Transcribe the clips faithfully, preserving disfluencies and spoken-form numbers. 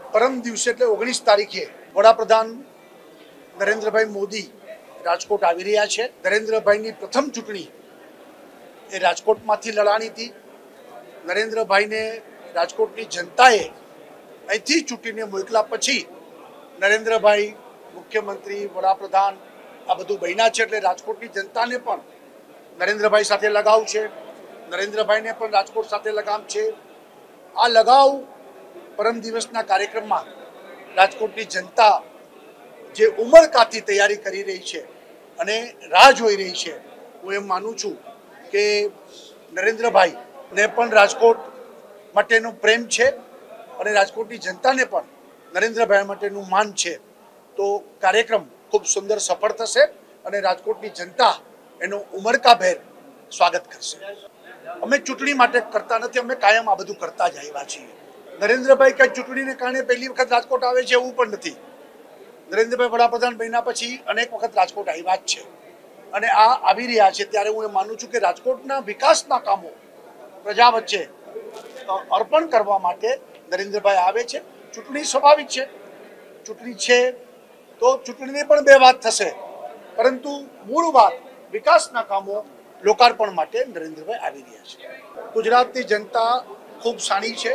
परम दिवसे એટલે ઓગણીસ તારીખે વડાપ્રધાન નરેન્દ્રભાઈ મોદી રાજકોટ આવી રહ્યા છે। નરેન્દ્રભાઈની પ્રથમ ચૂંટણી એ રાજકોટમાંથી લડાણી હતી। નરેન્દ્રભાઈને રાજકોટની જનતાએ અહીંથી ચૂંટીને મોકલા પછી નરેન્દ્રભાઈ મુખ્યમંત્રી વડાપ્રધાન આ બધું બન્યા છે, એટલે રાજકોટની જનતાને પણ નરેન્દ્રભાઈ સાથે લગાવ છે, નરેન્દ્રભાઈને પણ રાજકોટ સાથે લગામ છે। આ લગાવ परम दिवसना कार्यक्रम में राजकोटनी जनता जे उमळकाथी तैयारी करी रही है अने राह जोई रही है। हूँ एम मानु छूं कि नरेंद्रभाई ने पण राजकोट माटेनो प्रेम है अने राजकोटनी जनता ने पण नरेंद्रभाई माटेनु मान है। तो कार्यक्रम खूब सुंदर सफल थशे अने राजकोटनी जनता एनो उमळकाभेर स्वागत करशे। अमे चूंटणी माटे करता नथी, अमे कायम आ बधुं करता ज आव्या छीए। नरेंद्रभाई कई चूंटणी ने कारण पहली वखत राजकोट आवे छे एवुं पण नथी। नरेंद्रभाई वडाप्रधान बन्या पछी अनेक वखत राजकोट आव्या ज छे अने आ आवी रह्या छे, त्यारे हुं एम मानु छुं के राजकोटना विकासना कामो प्रजा वच्चे अर्पण करवा माटे नरेंद्रभाई आवे छे। चूंटणी स्वाभाविक छे, चूंटणी छे तो चूंटणीनी पण बे वात थशे, परंतु मूळ वात विकासना कामो लोकार्पण माटे नरेंद्रभाई आवी रह्या छे। गुजरातनी जनता खूब शाणी छे।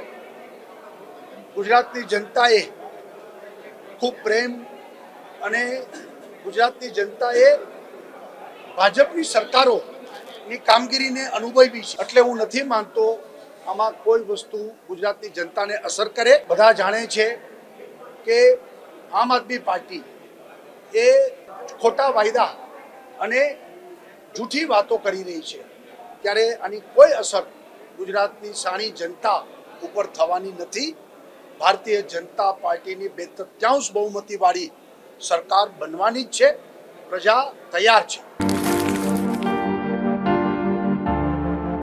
गुजरातनी जनताए खूब प्रेम अने गुजरातनी जनताए भाजपनी सरकारोनी कामगीरीने अनुभवी छे, એટલે હું નથી માનતો આમાં કોઈ વસ્તુ ગુજરાતની જનતાને અસર કરે। બધા જાણે છે કે આમ આદમી પાર્ટી એ ખોટા વાયદા અને જૂઠી વાતો કરી રહી છે, ત્યારે આની કોઈ અસર ગુજરાતની સાણી જનતા ઉપર થવાની નથી। भारतीय जनता पार्टी की बे तृतीयांश बहुमती वाली सरकार बनवानी ज छे। प्रजा तैयार है।